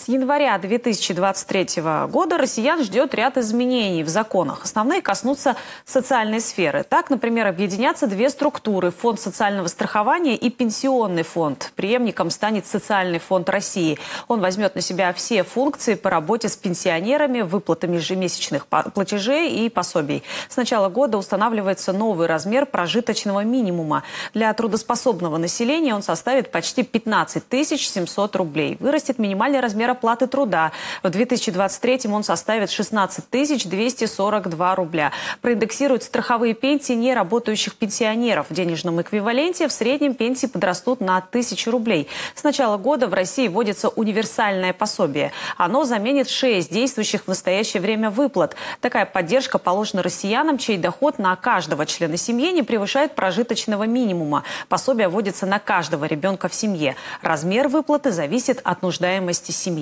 С января 2023 года россиян ждет ряд изменений в законах. Основные коснутся социальной сферы. Так, например, объединятся две структуры – Фонд социального страхования и Пенсионный фонд. Преемником станет Социальный фонд России. Он возьмет на себя все функции по работе с пенсионерами, выплатами ежемесячных платежей и пособий. С начала года устанавливается новый размер прожиточного минимума. Для трудоспособного населения он составит почти 15 700 рублей. Вырастет минимальный размер оплаты труда. В 2023 он составит 16 242 рубля. Проиндексируют страховые пенсии неработающих пенсионеров. В денежном эквиваленте в среднем пенсии подрастут на 1000 рублей. С начала года в России вводится универсальное пособие. Оно заменит 6 действующих в настоящее время выплат. Такая поддержка положена россиянам, чей доход на каждого члена семьи не превышает прожиточного минимума. Пособие вводится на каждого ребенка в семье. Размер выплаты зависит от нуждаемости семьи.